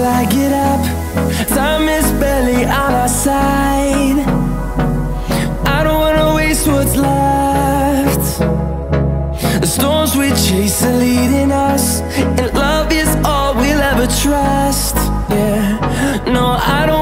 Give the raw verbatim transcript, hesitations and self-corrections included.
till I get up. Time is barely on our side. I don't wanna waste what's left. The storms we chase are leading us, and love is all we'll ever trust. Yeah, no, I don't